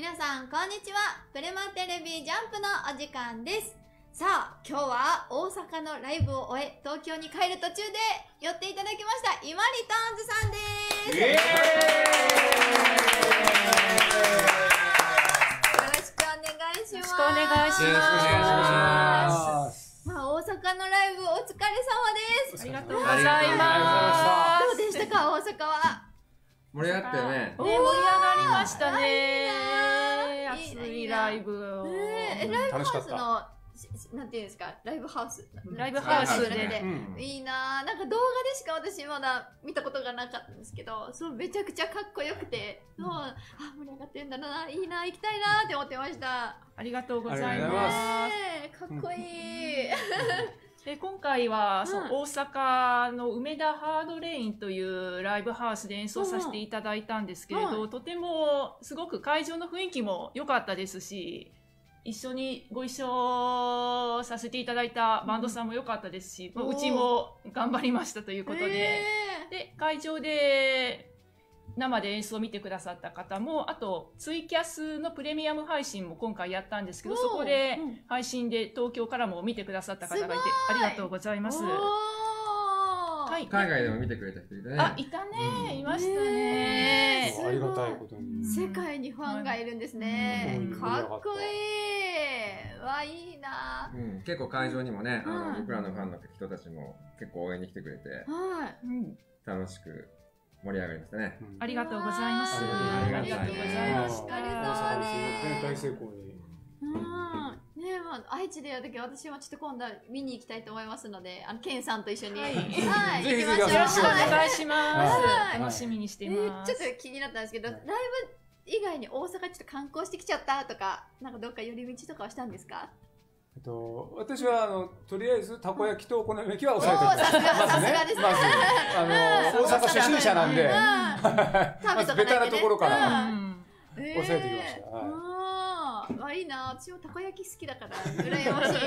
皆さんこんにちは。プレマテレビジャンプのお時間です。さあ、今日は大阪のライブを終え、東京に帰る途中で寄っていただきました、イマリトーンズさんです。よろしくお願いします。 よろしくお願いします。 まあ、大阪のライブお疲れ様です。 ありがとうございます。 どうでしたか、大阪は。 盛り上がったよね。 盛り上がりましたね。熱いライブ。 ライブハウスの、なんていうんですか、ライブハウス。 ライブハウスで。 いいなぁ。なんか動画でしか私まだ見たことがなかったんですけど、そう、めちゃくちゃかっこよくて、もう、あ、盛り上がってるんだな、いいな、行きたいなって思ってました。 ありがとうございます。 かっこいい。 今回は、大阪の梅田ハードレインというライブハウスで演奏させていただいたんですけれど、とてもすごく会場の雰囲気も良かったですし、一緒にご一緒させていただいたバンドさんも良かったですし、うちも頑張りましたということで、で、会場で生で演奏を見てくださった方も、あとツイキャスのプレミアム配信も今回やったんですけど、そこで配信で東京からも見てくださった方がいて、ありがとうございます。 はい、海外でも見てくれた人いたね。 あ、いたね、いましたね。 ありがたいことに。 世界にファンがいるんですね。かっこいい。わ、いいな。 結構会場にもね、僕らのファンの人たちも結構応援に来てくれて、楽しく盛り上がりましたね。 ありがとうございます。 ありがとうございます。 お疲れ様です。 大成功に。 ねえ、まあ、愛知でやるとき私もちょっと今度は見に行きたいと思いますので、ケンさんと一緒に。はい。 ぜひ行きましょう。 よろしくお願いします。楽しみにしています。 ちょっと気になったんですけど、ライブ以外に大阪ちょっと観光してきちゃったとか、なんかどっか寄り道とかはしたんですか？ 私はとりあえずたこ焼きとお好み焼きは抑えておきます。 さすがですね。 まず大阪初心者なんで、まずベタなところから抑えてきました。 いいな、私もたこ焼き好きだから羨ましい。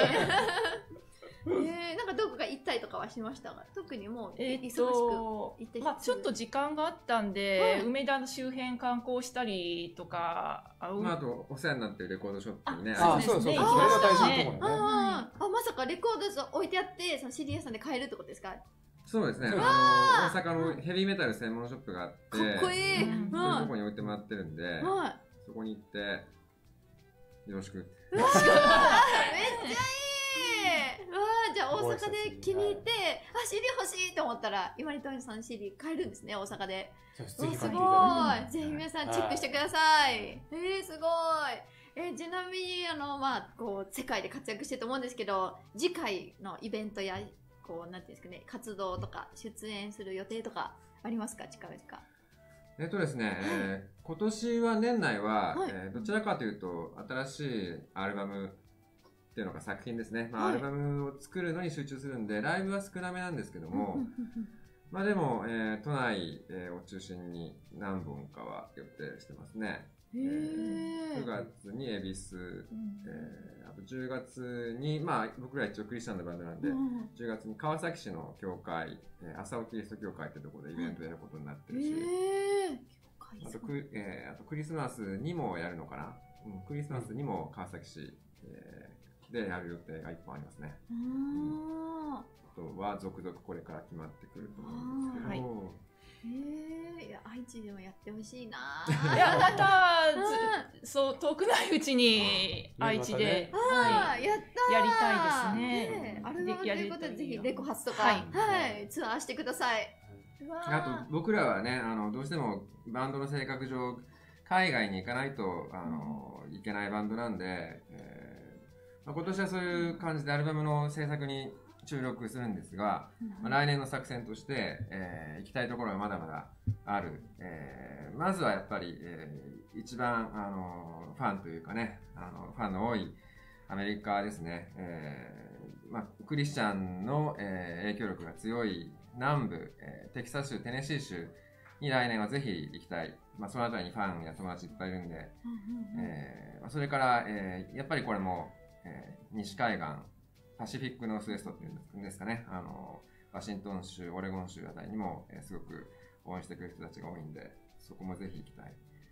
なんかどこか行ったりとかはしましたが、特にもう忙しく行ってまあちょっと時間があったんで、梅田の周辺観光したりとか、 あとお世話になってるレコードショップにね。 そうそう、それが大事なところね。 まさかレコード置いてあって、その CD 屋さんで買えるってことですか？ そうですね。大阪のヘビーメタル専門ショップがあって、 かっこいい。 そういうとこに置いてもらってるんで、そこに行って、よろしく。 めっちゃいい。じゃあ大阪で気に入って、CD 欲しいと思ったら、イマリトーンズさん CD 買えるんですね、大阪で。すごい。ぜひ皆さんチェックしてください。すごい。ちなみに、世界で活躍してると思うんですけど、次回のイベントや、なんていうんですかね、活動とか、出演する予定とかありますか？近々。 ですね、今年は年内は、どちらかというと、新しいアルバムっていうのが作品ですね。アルバムを作るのに集中するんで、ライブは少なめなんですけども、でも、都内を中心に何本かは予定してますね。9月に恵比寿、あと10月に、僕ら一応クリスチャンのバンドなんで、10月に川崎市の教会、朝起きリスト教会ってところでイベントやることになってるし、あとクリスマスにもやるのかな、クリスマスにも川崎市、でやる予定が1本ありますね。あとは続々これから決まってくると思うんですけど、 いや、愛知でもやってほしいな。 いや、また、そう、遠くないうちに愛知で、 やりたいですね。 アルバムということで、ぜひレコ発とか、ツアーしてください。 あと、僕らはね、どうしてもバンドの性格上、海外に行かないと、いけないバンドなんで、今年はそういう感じでアルバムの制作に注力するんですが、来年の作戦として、行きたいところがまだまだある。まずはやっぱり、一番、ファンというかね、ファンの多いアメリカですね。クリスチャンの、影響力が強い南部、テキサス州、テネシー州に来年はぜひ行きたい。そのあたりにファンや友達いっぱいいるんで、それから、やっぱりこれも、西海岸、パシフィックノースウェストっていうんですかね。ワシントン州、オレゴン州あたりにも、すごく応援してくれる人たちが多いんで、そこもぜひ行きたい。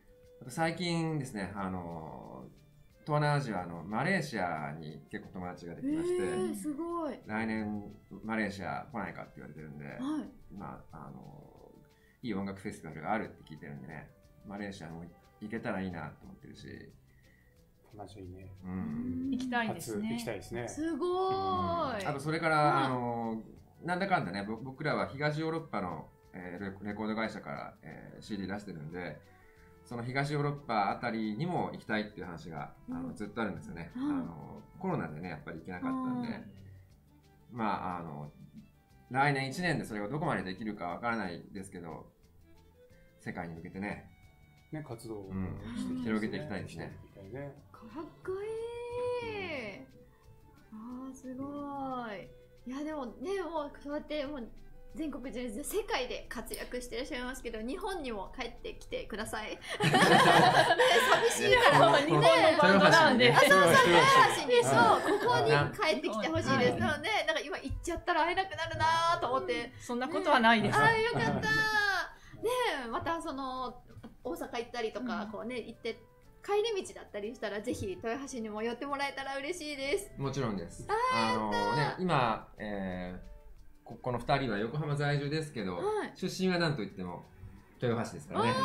最近ですね、東南アジアのマレーシアに結構友達ができまして、 すごい。 来年マレーシア来ないかって言われてるんで、まあ、いい音楽フェスティバルがあるって聞いてるんでね、マレーシアも行けたらいいなと思ってるし。 マジいいね。 行きたいですね。 行きたいですね。 すごい。 あとそれから、なんだかんだね、僕らは東ヨーロッパの、レコード会社から、CD 出してるんで、その東ヨーロッパあたりにも行きたいっていう話が、ずっとあるんですよね。コロナでね、やっぱり行けなかったんで、まあ、来年1年でそれがどこまでできるかわからないですけど、世界に向けてね、 活動を広げていきたいですね。 かっこいい。ああ、すごい。いや、でもね、もうそうやってもう全国中世界で活躍していらっしゃいますけど、日本にも帰ってきてください。寂しいから日本のバンドなんで。 そう、ここに帰ってきてほしいです。なので、なんか今行っちゃったら会えなくなるなと思って。 そんなことはないです。 ああ、よかった。ね、またその大阪行ったりとか、こうね、行って。帰り道だったりしたらぜひ豊橋にも寄ってもらえたら嬉しいです。 もちろんです。今、この2人は横浜在住ですけど、出身は何といっても豊橋ですからね。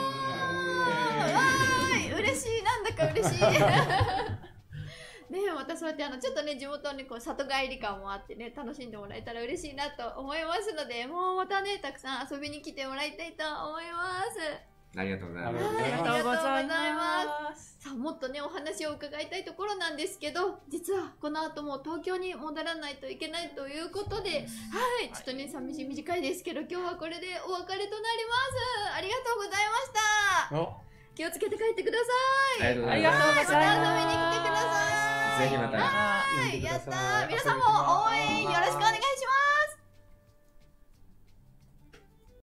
嬉しい、なんだか嬉しい。ね、またそうやってちょっとね、地元にこう里帰り感もあってね、楽しんでもらえたら嬉しいなと思いますので、もうまたね、たくさん遊びに来てもらいたいと思います。 ありがとうございます。 ありがとうございます。 さあ、もっとね、お話を伺いたいところなんですけど、実はこの後も東京に戻らないといけないということで、はい、ちょっとね、寂しい短いですけど、今日はこれでお別れとなります。ありがとうございました。気をつけて帰ってください。 ありがとうございます。 また遊びに来てください。 ぜひまた。 はい、やったー。皆さんも応援